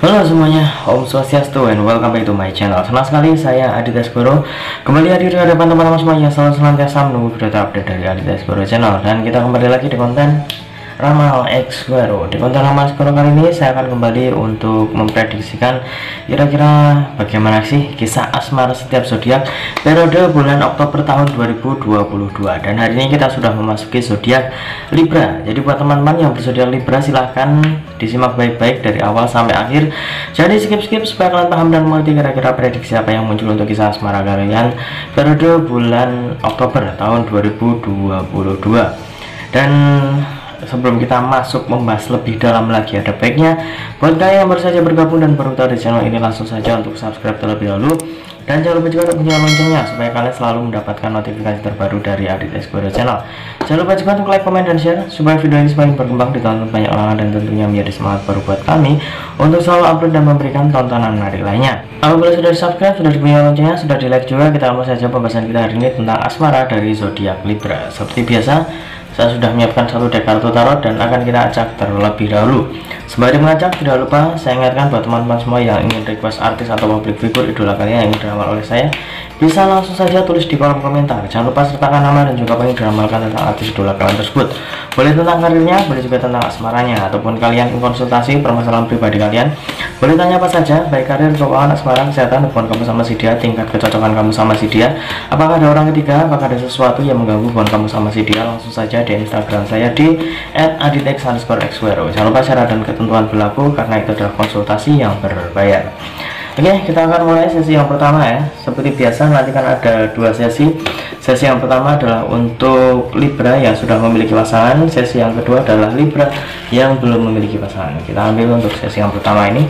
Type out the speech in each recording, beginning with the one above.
Halo semuanya, Om Swastiastu and welcome back to my channel. Senang sekali saya Aditya Sgoro kembali hadir di hadapan teman-teman semuanya. Selalu senantiasa menunggu video update dari Aditya Sgoro channel. Dan kita kembali lagi di konten Ramal X Sgoro. Di konten Ramal Sgoro kali ini saya akan kembali untuk memprediksikan kira-kira bagaimana sih kisah asmara setiap zodiak periode bulan Oktober tahun 2022. Dan hari ini kita sudah memasuki zodiak Libra. Jadi buat teman-teman yang berzodiak Libra, silahkan disimak baik-baik dari awal sampai akhir. Jadi skip-skip supaya kalian paham dan mengerti kira-kira prediksi apa yang muncul untuk kisah asmara kalian periode bulan Oktober tahun 2022. Dan sebelum kita masuk membahas lebih dalam lagi, ada baiknya buat kalian yang baru saja bergabung dan baru tahu di channel ini, langsung saja untuk subscribe terlebih dahulu. Dan jangan lupa juga untuk nyalakan loncengnya supaya kalian selalu mendapatkan notifikasi terbaru dari Aditya Sgoro channel. Jangan lupa juga untuk like, comment, dan share supaya video ini semakin berkembang, ditonton banyak orang, dan tentunya menjadi semangat baru buat kami untuk selalu upload dan memberikan tontonan menarik lainnya. Apabila sudah di subscribe, sudah dipunya loncengnya, sudah di like juga, kita langsung saja pembahasan kita hari ini tentang asmara dari zodiak Libra. Seperti biasa, saya sudah menyiapkan satu deck kartu tarot dan akan kita acak terlebih dahulu. Sembari mengacak, tidak lupa saya ingatkan buat teman-teman semua yang ingin request artis atau public figure idola kalian yang ingin diramal oleh saya, bisa langsung saja tulis di kolom komentar. Jangan lupa sertakan nama dan juga apa yang diramalkan tentang artis idola kalian tersebut. Boleh tentang karirnya, boleh juga tentang asmaranya, ataupun kalian konsultasi permasalahan pribadi kalian. Boleh tanya apa saja, baik karir, keuangan, asmara, kesehatan, hubungan kamu sama si dia, tingkat kecocokan kamu sama si dia, apakah ada orang ketiga, apakah ada sesuatu yang mengganggu hubungan kamu sama si dia. Langsung saja di Instagram saya di @aditex_xwero. Jangan lupa syarat dan ketentuan berlaku karena itu adalah konsultasi yang berbayar. Oke, kita akan mulai sesi yang pertama ya. Seperti biasa nanti kan ada dua sesi. Sesi yang pertama adalah untuk Libra yang sudah memiliki pasangan. Sesi yang kedua adalah Libra yang belum memiliki pasangan. Kita ambil untuk sesi yang pertama ini.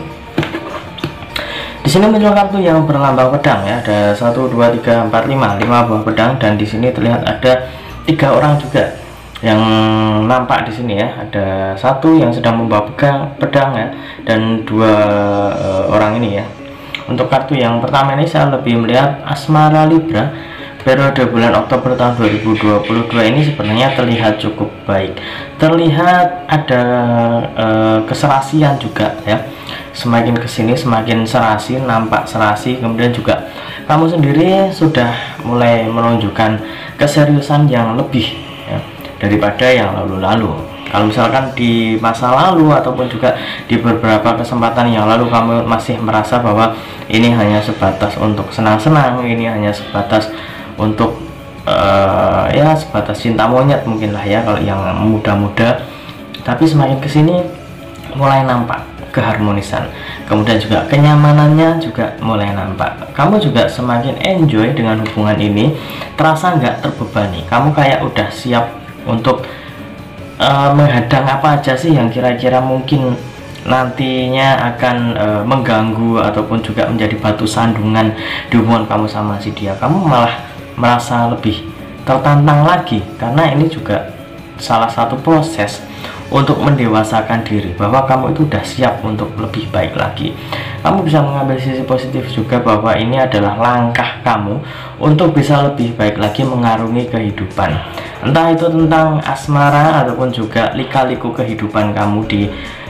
Di sini muncul kartu yang berlambang pedang ya. Ada 1, 2, 3, 4, 5 buah pedang, dan di sini terlihat ada 3 orang juga yang nampak di sini ya. Ada satu yang sedang membawa pedang ya, dan 2 orang ini ya. Untuk kartu yang pertama ini saya lebih melihat asmara Libra periode bulan Oktober tahun 2022 ini sebenarnya terlihat cukup baik. Terlihat ada keserasian juga ya. Semakin kesini semakin serasi, nampak serasi. Kemudian juga kamu sendiri sudah mulai menunjukkan keseriusan yang lebih ya, daripada yang lalu-lalu. Kalau misalkan di masa lalu ataupun juga di beberapa kesempatan yang lalu kamu masih merasa bahwa ini hanya sebatas untuk senang-senang, ini hanya sebatas untuk ya sebatas cinta monyet mungkin lah ya kalau yang muda-muda. Tapi semakin kesini mulai nampak keharmonisan, kemudian juga kenyamanannya juga mulai nampak. Kamu juga semakin enjoy dengan hubungan ini, terasa nggak terbebani. Kamu kayak udah siap untuk menghadang apa aja sih yang kira-kira mungkin nantinya akan mengganggu ataupun juga menjadi batu sandungan di hubungan kamu sama si dia. Kamu malah merasa lebih tertantang lagi, karena ini juga salah satu proses untuk mendewasakan diri, bahwa kamu itu udah siap untuk lebih baik lagi. Kamu bisa mengambil sisi positif juga bahwa ini adalah langkah kamu untuk bisa lebih baik lagi mengarungi kehidupan, entah itu tentang asmara ataupun juga lika-liku kehidupan kamu di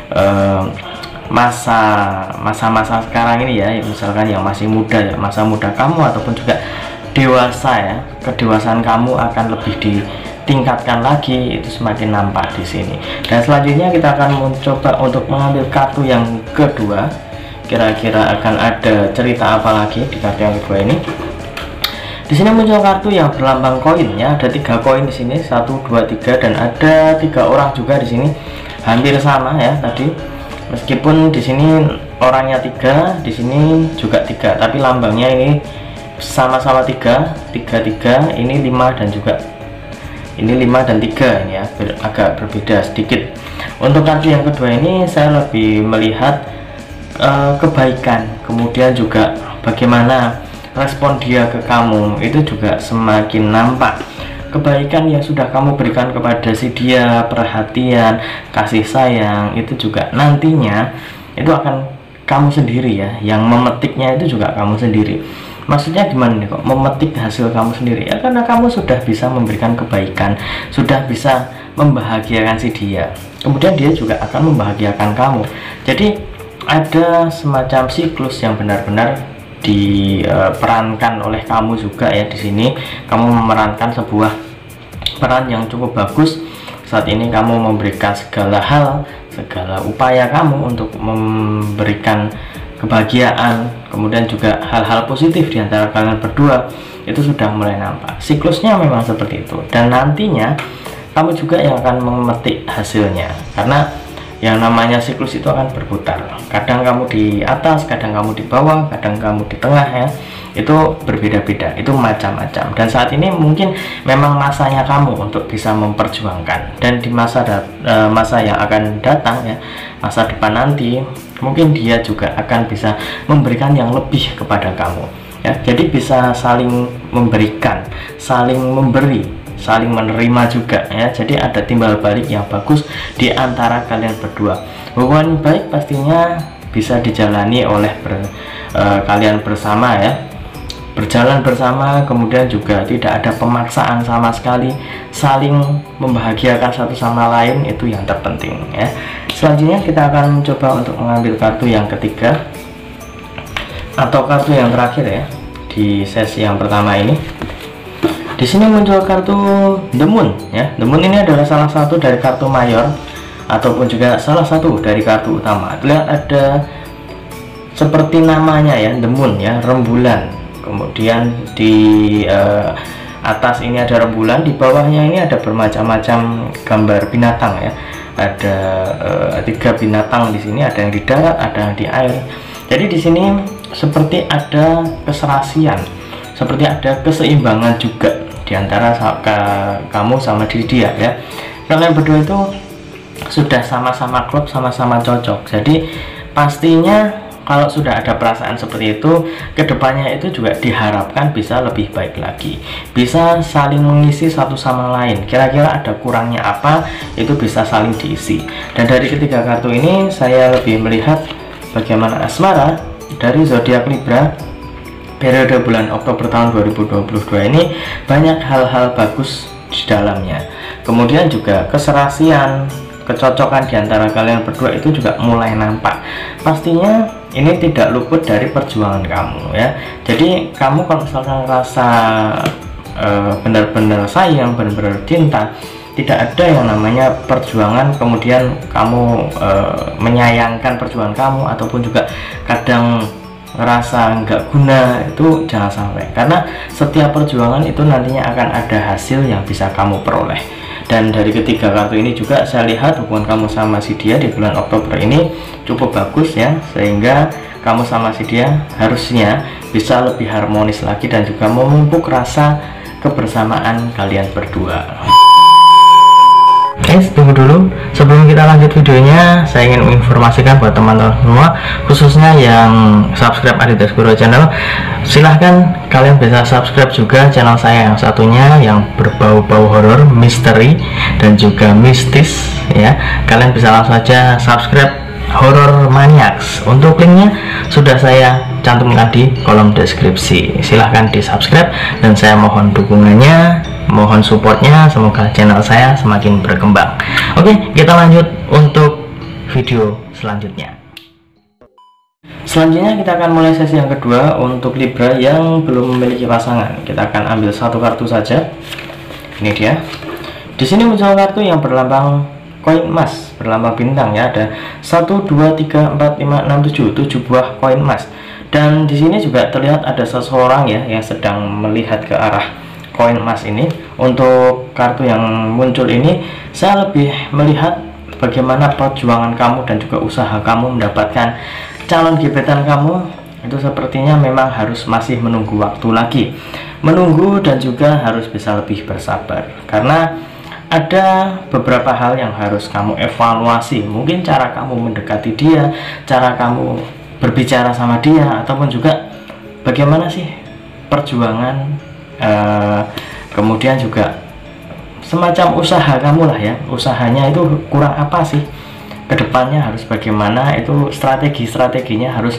masa-masa sekarang ini ya. Misalkan yang masih muda ya, masa muda kamu, ataupun juga dewasa ya, kedewasaan kamu akan lebih ditingkatkan lagi, itu semakin nampak di sini. Dan selanjutnya kita akan mencoba untuk mengambil kartu yang kedua. Kira-kira akan ada cerita apa lagi di kartu yang kedua ini? Di sini muncul kartu yang berlambang koin ya. Ada 3 koin di sini, 1, 2, 3, dan ada 3 orang juga di sini. Hampir sama ya tadi. Meskipun di sini orangnya 3, di sini juga 3, tapi lambangnya ini sama-sama 3, 3, ini 5 dan juga ini 5 dan 3 ini ya, agak berbeda sedikit. Untuk kartu yang kedua ini saya lebih melihat kebaikan, kemudian juga bagaimana respon dia ke kamu itu juga semakin nampak. Kebaikan yang sudah kamu berikan kepada si dia, perhatian, kasih sayang, itu juga nantinya itu akan kamu sendiri ya yang memetiknya, itu juga kamu sendiri. Maksudnya gimana nih kok memetik hasil kamu sendiri ya? Karena kamu sudah bisa memberikan kebaikan, sudah bisa membahagiakan si dia, kemudian dia juga akan membahagiakan kamu. Jadi ada semacam siklus yang benar-benar diperankan oleh kamu juga ya. Di sini kamu memerankan sebuah peran yang cukup bagus. Saat ini kamu memberikan segala hal, segala upaya kamu untuk memberikan kebahagiaan, kemudian juga hal-hal positif di antara kalian berdua itu sudah mulai nampak. Siklusnya memang seperti itu, dan nantinya kamu juga yang akan memetik hasilnya, karena yang namanya siklus itu akan berputar. Kadang kamu di atas, kadang kamu di bawah, kadang kamu di tengah ya. Itu berbeda-beda, itu macam-macam. Dan saat ini mungkin memang masanya kamu untuk bisa memperjuangkan. Dan di masa yang akan datang ya, masa depan nanti, mungkin dia juga akan bisa memberikan yang lebih kepada kamu ya. Jadi bisa saling memberikan, saling memberi, saling menerima juga ya. Jadi ada timbal balik yang bagus di antara kalian berdua. Hubungan baik pastinya bisa dijalani oleh kalian bersama ya, berjalan bersama, kemudian juga tidak ada pemaksaan sama sekali, saling membahagiakan satu sama lain, itu yang terpenting ya. Selanjutnya kita akan coba untuk mengambil kartu yang ketiga atau kartu yang terakhir ya di sesi yang pertama ini. Di sini muncul kartu The Moon ya. The Moon ini adalah salah satu dari kartu mayor ataupun juga salah satu dari kartu utama. Lihat ada seperti namanya ya, The Moon ya, rembulan. Kemudian di atas ini ada rembulan, di bawahnya ini ada bermacam-macam gambar binatang ya. Ada 3 binatang di sini, ada yang di darat, ada yang di air. Jadi di sini seperti ada keserasian, seperti ada keseimbangan juga di antara kamu sama diri dia ya. Kalian berdua itu sudah sama-sama klop, sama-sama cocok. Jadi pastinya kalau sudah ada perasaan seperti itu, kedepannya itu juga diharapkan bisa lebih baik lagi, bisa saling mengisi satu sama lain. Kira-kira ada kurangnya apa, itu bisa saling diisi. Dan dari ketiga kartu ini saya lebih melihat bagaimana asmara dari zodiak Libra periode bulan Oktober tahun 2022 ini banyak hal-hal bagus di dalamnya. Kemudian juga keserasian, kecocokan di antara kalian berdua itu juga mulai nampak. Pastinya ini tidak luput dari perjuangan kamu ya. Jadi kamu kalau misalkan rasa benar-benar sayang, benar-benar cinta, tidak ada yang namanya perjuangan kemudian kamu menyayangkan perjuangan kamu ataupun juga kadang ngerasa nggak guna, itu jangan sampai, karena setiap perjuangan itu nantinya akan ada hasil yang bisa kamu peroleh. Dan dari ketiga kartu ini juga saya lihat hubungan kamu sama si dia di bulan Oktober ini cukup bagus ya, sehingga kamu sama si dia harusnya bisa lebih harmonis lagi dan juga memupuk rasa kebersamaan kalian berdua. Guys, tunggu dulu, sebelum kita lanjut videonya saya ingin menginformasikan buat teman-teman semua, khususnya yang subscribe Adidas Guru channel, silahkan kalian bisa subscribe juga channel saya yang satunya yang berbau-bau horor, misteri dan juga mistis ya. Kalian bisa langsung saja subscribe Horror Maniacs. Untuk linknya sudah saya cantumkan di kolom deskripsi, silahkan di subscribe dan saya mohon dukungannya, mohon supportnya, semoga channel saya semakin berkembang. Oke, kita lanjut untuk video selanjutnya. Selanjutnya kita akan mulai sesi yang kedua untuk Libra yang belum memiliki pasangan. Kita akan ambil satu kartu saja. Ini dia. Di sini muncul kartu yang berlambang koin emas, berlambang bintang ya. Ada 1 2 3 4 5 6 7 buah koin emas. Dan di sini juga terlihat ada seseorang ya yang sedang melihat ke arah koin emas ini. Untuk kartu yang muncul ini saya lebih melihat bagaimana perjuangan kamu dan juga usaha kamu mendapatkan calon gebetan kamu itu sepertinya memang harus masih menunggu waktu lagi, menunggu dan juga harus bisa lebih bersabar, karena ada beberapa hal yang harus kamu evaluasi. Mungkin cara kamu mendekati dia, cara kamu berbicara sama dia, ataupun juga bagaimana sih perjuangan, kemudian juga semacam usaha kamu lah ya, usahanya itu kurang apa sih, kedepannya harus bagaimana, itu strategi-strateginya harus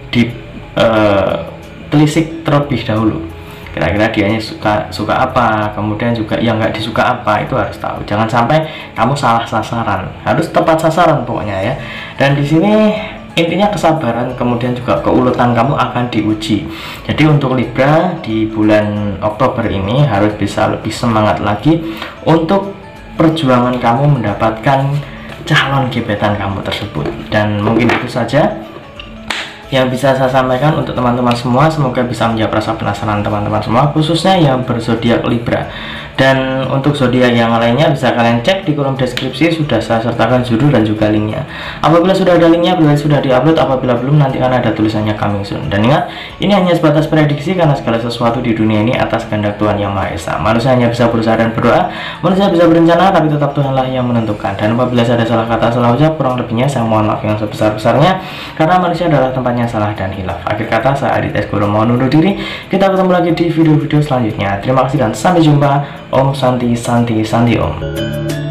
ditelisik terlebih dahulu. Kira-kira dianya suka apa, kemudian juga yang nggak disuka apa, itu harus tahu. Jangan sampai kamu salah sasaran, harus tepat sasaran pokoknya ya. Dan di sini intinya kesabaran kemudian juga keuletan kamu akan diuji. Jadi untuk Libra di bulan Oktober ini harus bisa lebih semangat lagi untuk perjuangan kamu mendapatkan calon gebetan kamu tersebut. Dan mungkin itu saja yang bisa saya sampaikan untuk teman-teman semua. Semoga bisa menjawab rasa penasaran teman-teman semua, khususnya yang berzodiak Libra. Dan untuk zodiak yang lainnya bisa kalian cek di kolom deskripsi, sudah saya sertakan judul dan juga linknya. Apabila sudah ada linknya berarti sudah diupload, apabila belum nanti akan ada tulisannya coming soon. Dan ingat, ini hanya sebatas prediksi karena segala sesuatu di dunia ini atas kehendak Tuhan Yang Maha Esa. Manusia hanya bisa berusaha dan berdoa, manusia bisa berencana, tapi tetap Tuhanlah yang menentukan. Dan apabila ada salah kata, salah ucap, kurang lebihnya saya mohon maaf yang sebesar-besarnya, karena manusia adalah tempatnya salah dan hilaf. Akhir kata, saya Aditya Guru mohon undur diri. Kita ketemu lagi di video-video selanjutnya. Terima kasih dan sampai jumpa. Om Santi Santi Santi Om.